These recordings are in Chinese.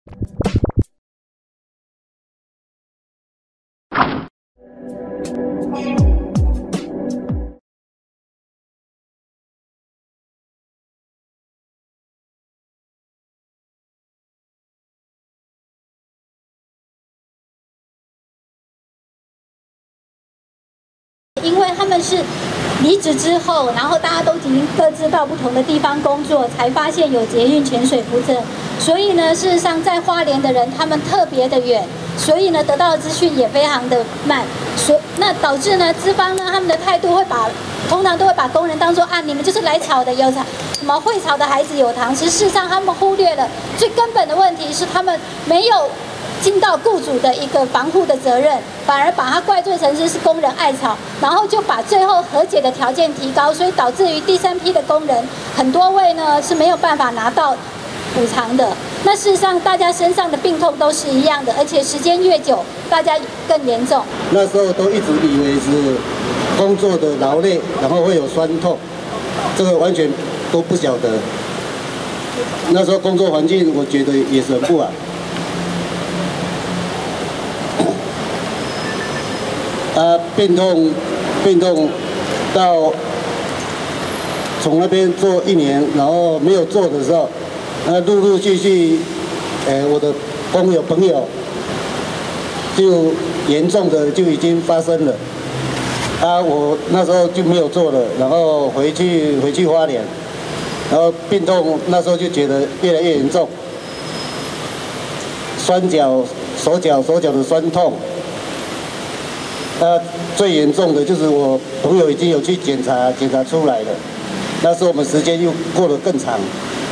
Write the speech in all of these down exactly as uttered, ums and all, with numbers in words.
因为他们是离职之后，然后大家都已经各自到不同的地方工作，才发现有捷运潜水扶正。所以呢，事实上在花莲的人他们特别的远，所以呢得到的资讯也非常的慢，所那导致呢资方呢他们的态度会把通常都会把工人当作啊你们就是来吵的，有吵什么会吵的孩子有糖吃。事实上他们忽略了最根本的问题是他们没有尽到雇主的一个防护的责任，反而把它怪罪成是是工人爱吵，然后就把最后和解的条件提高，所以导致于第三批的工人很多位呢是没有办法拿到补偿的。那事实上大家身上的病痛都是一样的，而且时间越久大家更严重。 那时候都一直以为是工作的劳累，然后会有酸痛，这个完全都不晓得。那时候工作环境我觉得也是很不好。啊，病痛，病痛，到从那边做一年，然后没有做的时候，那陆陆续续，呃，我的工友朋友就严重的就已经发生了。啊，我那时候就没有做了，然后回去回去花莲，然后病痛那时候就觉得越来越严重，酸脚、手脚、手脚的酸痛。那最严重的就是我朋友已经有去检查，检查出来了，那时候我们时间又过得更长。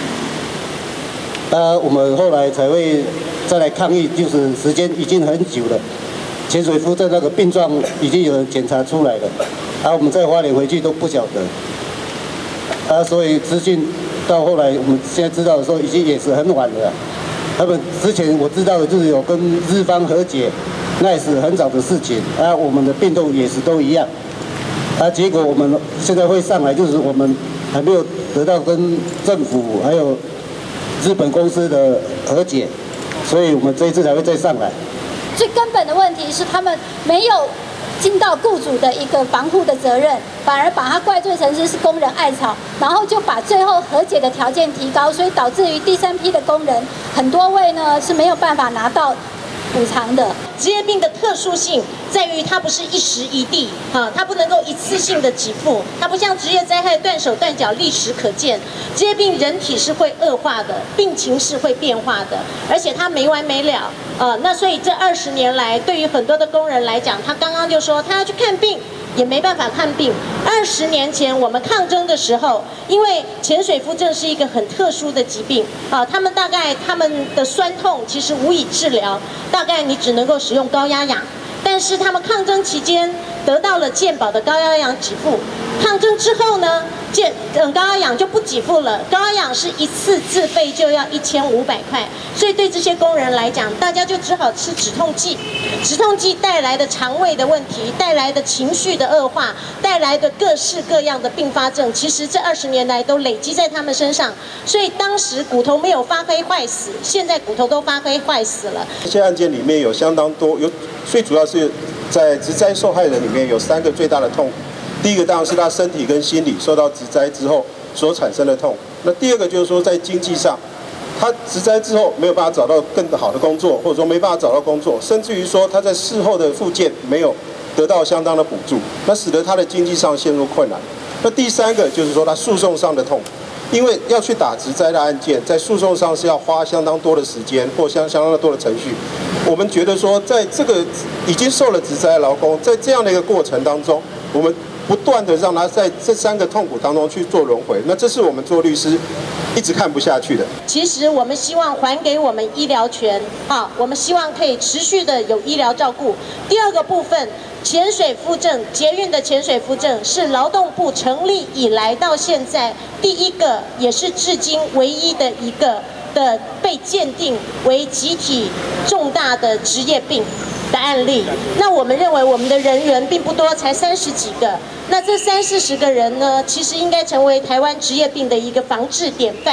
那我们后来才会再来抗议，就是时间已经很久了，潜水夫在那个病状已经有人检查出来了，啊，我们再花莲回去都不晓得，啊，所以资讯到后来我们现在知道的时候，已经也是很晚了。他们之前我知道的就是有跟日方和解。那也是很早的事情啊，我们的病痛也是都一样啊。结果我们现在会上来，就是我们还没有得到跟政府还有日本公司的和解，所以我们这一次才会再上来。 最根本的问题是他们没有尽到雇主的一个防护的责任，反而把它怪罪成是是工人爱吵，然后就把最后和解的条件提高，所以导致于第三批的工人很多位呢是没有办法拿到补偿的。 职业病的特殊性在于它不是一时一地，啊，它不能够一次性的给付，它不像职业灾害断手断脚立时可见。职业病人体是会恶化的，病情是会变化的，而且它没完没了，呃，那所以这二十年来，对于很多的工人来讲，他刚刚就说他要去看病。也没办法看病。二十年前我们抗争的时候，因为潜水夫症是一个很特殊的疾病啊，他们大概他们的酸痛其实无以治疗，大概你只能够使用高压氧。但是他们抗争期间得到了健保的高压氧给付，抗争之后呢，健嗯高压氧就不给付了，高压氧是一次自费就要一千五百块，所以对这些工人来讲，大家就只好吃止痛剂，止痛剂带来的肠胃的问题，带来的情绪的恶化，带来的各式各样的并发症，其实这二十年来都累积在他们身上，所以当时骨头没有发挥坏死，现在骨头都发挥坏死了。 这些案件里面有相当多，有最主要是在职灾受害人里面有三个最大的痛苦。第一个当然是他身体跟心理受到职灾之后所产生的痛。那第二个就是说在经济上，他职灾之后没有办法找到更好的工作，或者说没办法找到工作，甚至于说他在事后的复健没有得到相当的补助，那使得他的经济上陷入困难。那第三个就是说他诉讼上的痛苦。因为要去打职灾的案件，在诉讼上是要花相当多的时间或相相当多的程序。我们觉得说，在这个已经受了职灾的劳工，在这样的一个过程当中，我们不断的让他在这三个痛苦当中去做轮回，那这是我们做律师一直看不下去的。 其实我们希望还给我们医疗权啊，我们希望可以持续的有医疗照顾。第二个部分。潜水夫证，捷运的潜水夫证是劳动部成立以来到现在第一个，也是至今唯一的一个的被鉴定为集体重大的职业病的案例。那我们认为我们的人员并不多，才三十几个。那这三四十个人呢，其实应该成为台湾职业病的一个防治典范。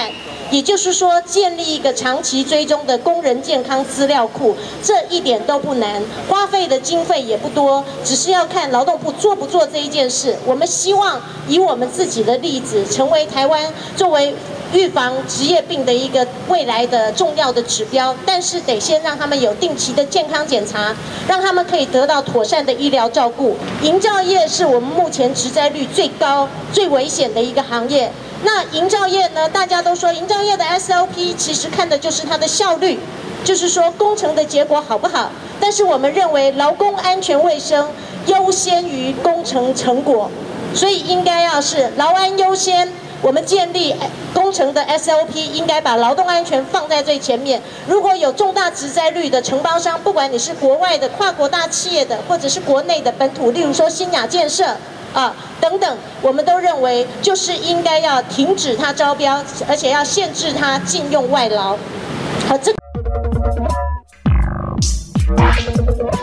也就是说，建立一个长期追踪的工人健康资料库，这一点都不难，花费的经费也不多，只是要看劳动部做不做这一件事。我们希望以我们自己的例子，成为台湾作为预防职业病的一个未来的重要的指标，但是得先让他们有定期的健康检查，让他们可以得到妥善的医疗照顾。营造业是我们目前职灾率最高、最危险的一个行业。那营造业呢？大家都说营造业的 S O P 其实看的就是它的效率，就是说工程的结果好不好。但是我们认为劳工安全卫生优先于工程成果，所以应该要是劳安优先。我们建立工程的 S O P 应该把劳动安全放在最前面。如果有重大职灾率的承包商，不管你是国外的跨国大企业的，或者是国内的本土，例如说新雅建设啊等等，我们都认为就是应该要停止它招标，而且要限制它禁用外劳。好，这。